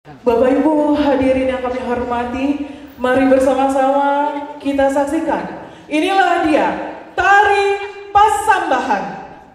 Bapak Ibu hadirin yang kami hormati, mari bersama-sama kita saksikan. Inilah dia, Tari Pasambahan.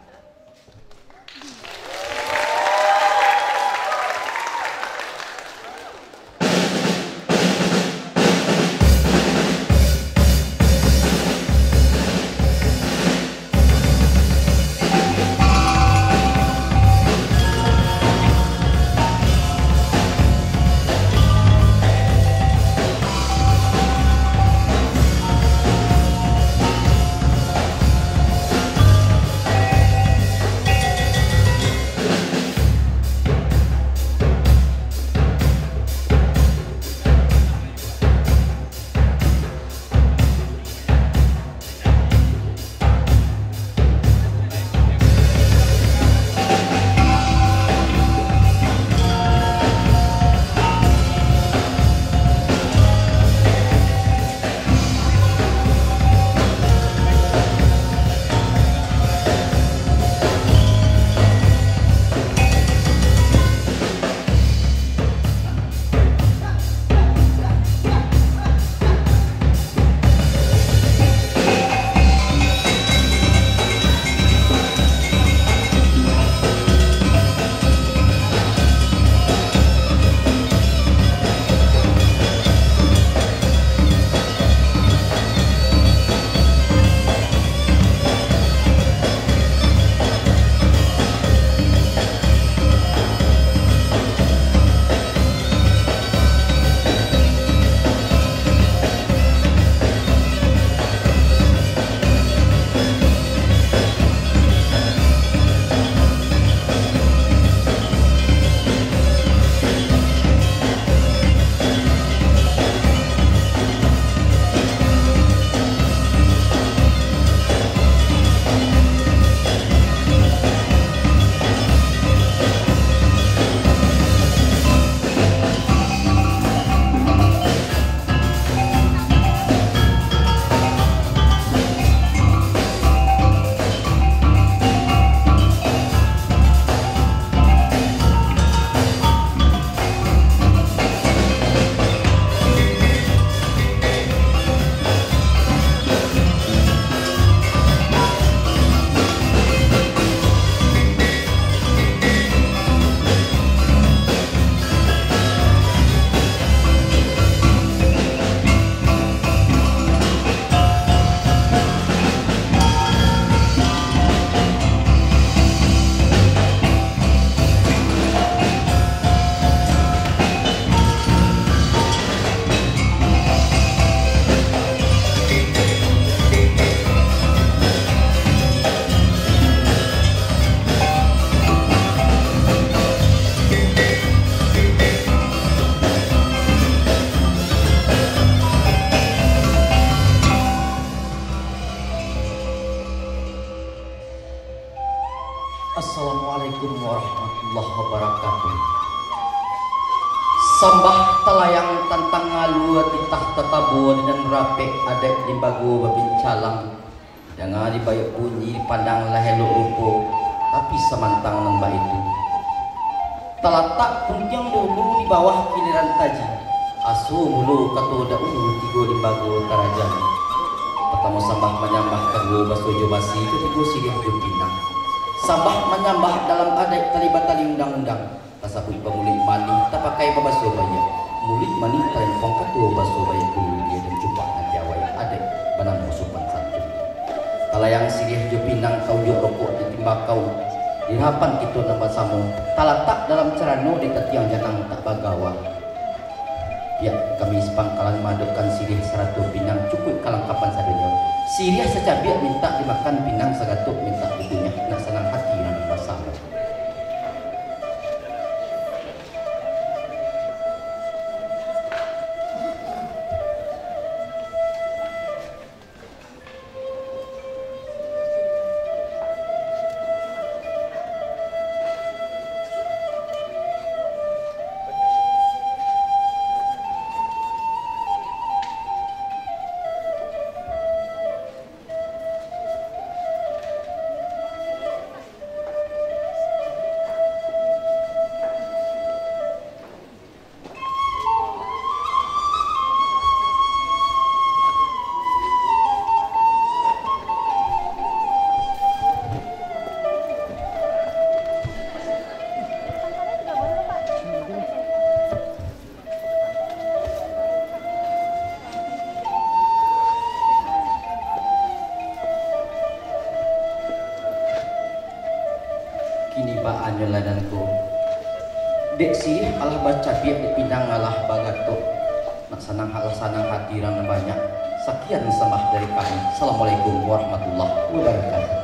Assalamualaikum warahmatullahi wabarakatuh. Sambah telayang tentang ngalu titah tetabu dan rapek adek di bagu babincalang. Jangan dibayar bunyi pandang lahelu rupo, tapi semantang nembah itu. Telatak punjang dulu di bawah kiliran taji. Asu mulu katu da'u tigo di bagu karajan. Pertama sambah menyambah kedua basujo basi ketiga silih jupinang. Sambah menyambah dalam adek tali-batali undang-undang. Kasabut pemulik mani tak pakai babaso baya. Mulik mani terempong ketua baso baya dulu dia dan jumpa nanti awal adek benang musupan satu. Kalau yang silih jupinang kau jok rokok ditimba kau. Dirapan kita nampak samu. Talatak dalam cerano di ketiang janang tak bagawa. Ya kami sepangkalan madukan silih 100 pinang cukup kalangkapan sadunya. Silih secabiak minta dimakan pinang sagatuk minta ibunya nak senang hati yang bersama. dek sih alah baca biak di pindang alah bagato nak sanang hatiran banyak. Sekian sembah dari kami. Assalamualaikum warahmatullahi wabarakatuh.